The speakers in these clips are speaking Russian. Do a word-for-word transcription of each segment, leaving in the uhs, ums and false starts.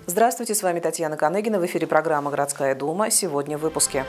Здравствуйте, с вами Татьяна Канегина. В эфире программа «Городская дума». Сегодня в выпуске.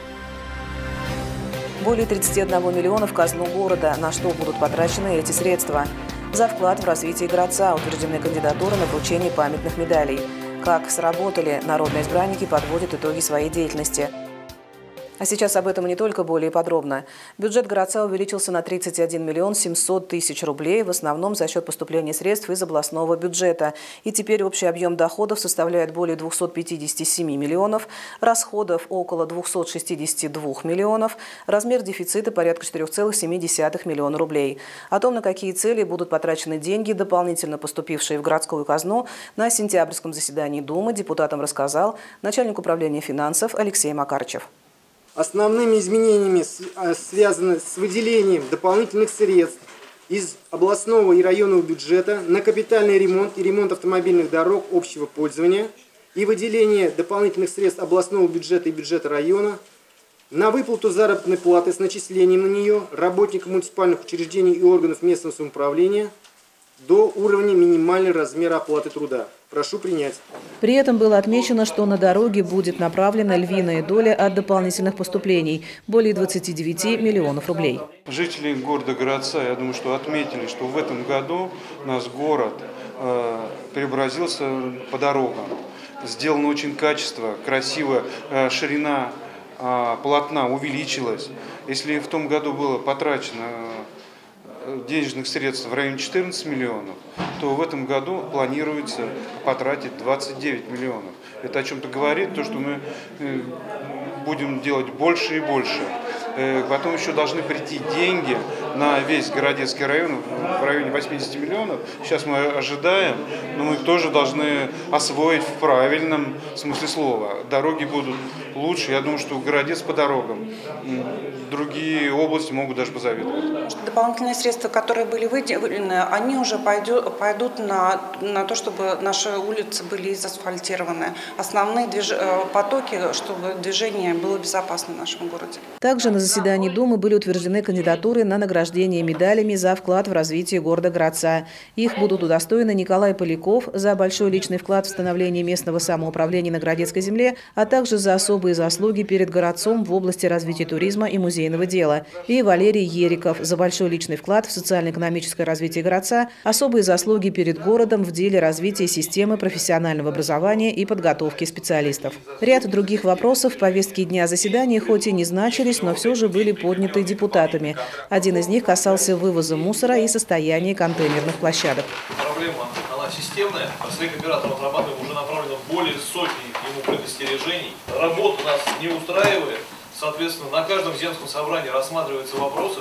Более тридцати одного миллиона в казну города. На что будут потрачены эти средства? За вклад в развитие городца утверждены кандидатуры на вручение памятных медалей. Как сработали народные избранники, подводят итоги своей деятельности. А сейчас об этом и не только, более подробно. Бюджет городца увеличился на тридцать один миллион семьсот тысяч рублей, в основном за счет поступления средств из областного бюджета. И теперь общий объем доходов составляет более двухсот пятидесяти семи миллионов, расходов около двухсот шестидесяти двух миллионов, размер дефицита порядка четырёх целых семи десятых миллиона рублей. О том, на какие цели будут потрачены деньги, дополнительно поступившие в городскую казну, на сентябрьском заседании Думы депутатам рассказал начальник управления финансов Алексей Макарчев. Основными изменениями связаны с выделением дополнительных средств из областного и районного бюджета на капитальный ремонт и ремонт автомобильных дорог общего пользования и выделение дополнительных средств областного бюджета и бюджета района на выплату заработной платы с начислением на нее работникам муниципальных учреждений и органов местного самоуправления до уровня минимального размера оплаты труда. Прошу принять. При этом было отмечено, что на дороге будет направлена львиная доля от дополнительных поступлений – более двадцати девяти миллионов рублей. Жители города Городца, я думаю, что отметили, что в этом году наш город э, преобразился по дорогам. Сделано очень качественно, красиво, э, ширина э, полотна увеличилась. Если в том году было потрачено денежных средств в районе четырнадцати миллионов, то в этом году планируется потратить двадцать девять миллионов. Это о чем-то говорит, то, что мы будем делать больше и больше. Потом еще должны прийти деньги на весь Городецкий район в районе восьмидесяти миллионов. Сейчас мы ожидаем, но мы их тоже должны освоить в правильном смысле слова. Дороги будут лучше. Я думаю, что Городец по дорогам. Другие области могут даже позавидовать. Дополнительные средства, которые были выделены, они уже пойдут, пойдут на, на то, чтобы наши улицы были заасфальтированы. Основные движ... потоки, чтобы движение было безопасно в нашем городе. Также на заседании Думы были утверждены кандидатуры на награждение медалями за вклад в развитие города Городца. Их будут удостоены Николай Поляков за большой личный вклад в становление местного самоуправления на Городецкой земле, а также за особые заслуги перед городцом в области развития туризма и музейного дела. И Валерий Ериков за большой личный вклад в социально-экономическое развитие городца, особые заслуги перед городом в деле развития системы профессионального образования и подготовки специалистов. Ряд других вопросов в повестке дня заседания хоть и не значились, но все же были подняты депутатами. Один из них касался вывоза мусора и состояния контейнерных площадок. Проблема, она системная. С рекоператором разрабатываем уже направлено более сотни ему предостережений. Работа нас не устраивает. Соответственно, на каждом земском собрании рассматриваются вопросы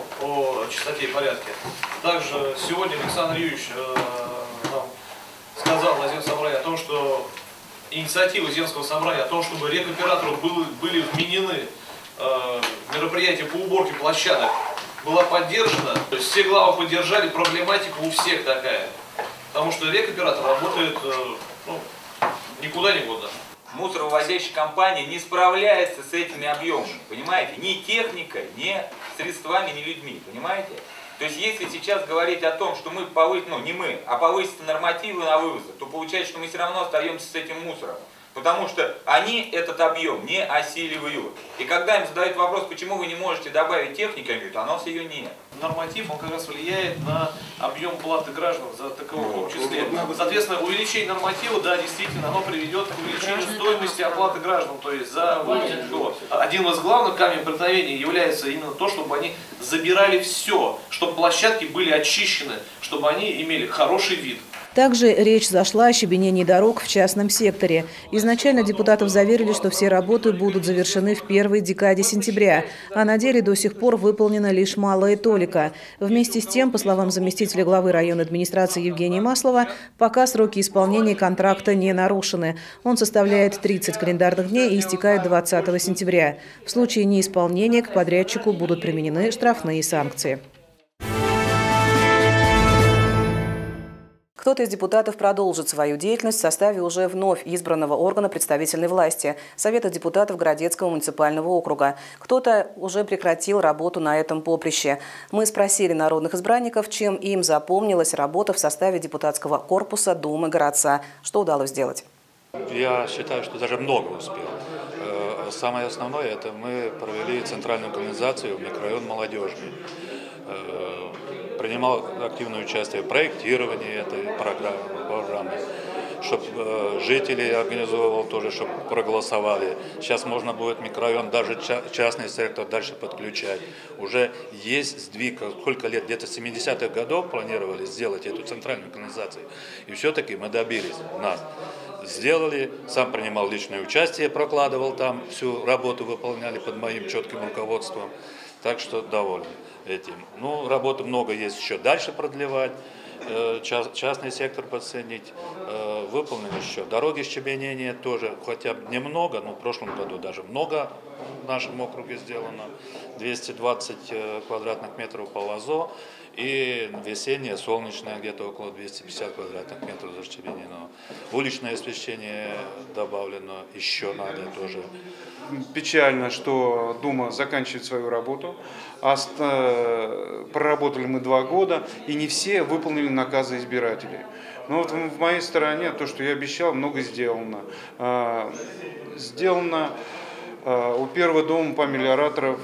о чистоте и порядке. Также сегодня Александр Юрьевич э, нам сказал на земском собрании о том, что инициатива земского собрания о том, чтобы рекоператору были, были вменены э, мероприятия по уборке площадок, была поддержана. То есть все главы поддержали, проблематика у всех такая. Потому что рекоператор работает э, ну, никуда не годно. Мусоровозящая компания не справляется с этими объемами, понимаете? Ни техникой, ни средствами, ни людьми, понимаете? То есть если сейчас говорить о том, что мы повысим, ну не мы, а повысятся нормативы на вывоз, то получается, что мы все равно остаемся с этим мусором. Потому что они этот объем не осиливают. И когда им задают вопрос, почему вы не можете добавить техники, они говорят, а у нас ее нет. Норматив, он как раз влияет на объем платы граждан за таковой в том числе. Соответственно, увеличение норматива, да, действительно, оно приведет к увеличению стоимости оплаты граждан. То есть за вывоз. Один из главных камней преткновения является именно то, чтобы они забирали все, чтобы площадки были очищены, чтобы они имели хороший вид. Также речь зашла о щебенении дорог в частном секторе. Изначально депутатов заверили, что все работы будут завершены в первой декаде сентября, а на деле до сих пор выполнена лишь малая толика. Вместе с тем, по словам заместителя главы районной администрации Евгения Маслова, пока сроки исполнения контракта не нарушены. Он составляет тридцать календарных дней и истекает двадцатого сентября. В случае неисполнения к подрядчику будут применены штрафные санкции. Кто-то из депутатов продолжит свою деятельность в составе уже вновь избранного органа представительной власти – Совета депутатов Городецкого муниципального округа. Кто-то уже прекратил работу на этом поприще. Мы спросили народных избранников, чем им запомнилась работа в составе депутатского корпуса Думы Городца. Что удалось сделать? Я считаю, что даже много успел. Самое основное, это мы провели центральную канализацию в микрорайон Молодежный. Принимал активное участие в проектировании этой программы, чтобы жители организовывал тоже, чтобы проголосовали. Сейчас можно будет микрорайон, даже частный сектор дальше подключать. Уже есть сдвиг, сколько лет, где-то с семидесятых годов планировали сделать эту центральную канализацию. И все-таки мы добились, нас сделали, сам принимал личное участие, прокладывал там, всю работу выполняли под моим четким руководством. Так что доволен этим. Ну, работы много есть еще дальше продлевать, частный сектор подценить, выполнено еще дороги щебенения тоже, хотя бы немного, но в прошлом году даже много в нашем округе сделано, двести двадцать квадратных метров по лозо, и весеннее, солнечное, где-то около двухсот пятидесяти квадратных метров защебенено. Уличное освещение добавлено, еще надо тоже. Печально, что Дума заканчивает свою работу. Проработали мы два года, и не все выполнили наказы избирателей. Но вот в моей стороне то, что я обещал, много сделано. Сделано у первого дома по мелиораторов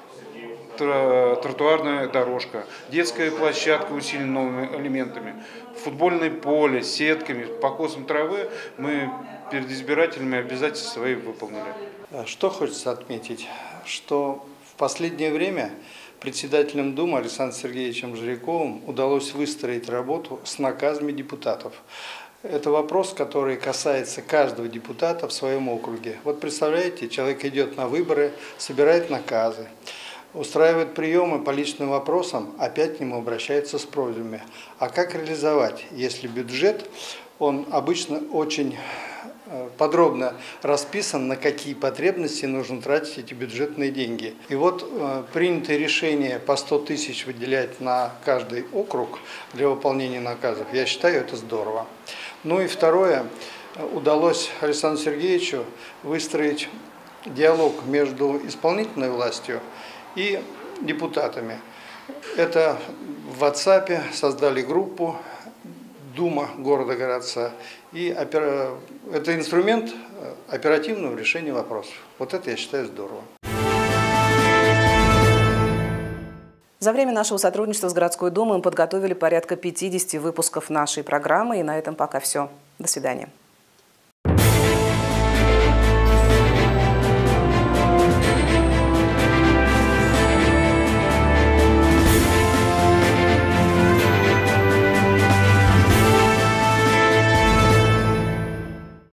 тротуарная дорожка, детская площадка усилена новыми элементами, футбольное поле, сетками, покосом травы. Мы перед избирателями обязательства свои выполнили. Что хочется отметить, что в последнее время председателем Думы Александром Сергеевичем Жиряковым удалось выстроить работу с наказами депутатов. Это вопрос, который касается каждого депутата в своем округе. Вот представляете, человек идет на выборы, собирает наказы, устраивает приемы по личным вопросам, опять к нему обращаются с просьбами. А как реализовать, если бюджет, он обычно очень подробно расписан, на какие потребности нужно тратить эти бюджетные деньги. И вот э, принятое решение по сто тысяч выделять на каждый округ для выполнения наказов, я считаю, это здорово. Ну и второе, удалось Александру Сергеевичу выстроить диалог между исполнительной властью и депутатами. Это в WhatsApp создали группу Дума города-городца. И опера... это инструмент оперативного решения вопросов. Вот это, я считаю, здорово. За время нашего сотрудничества с городской думой мы подготовили порядка пятидесяти выпусков нашей программы. И на этом пока все. До свидания.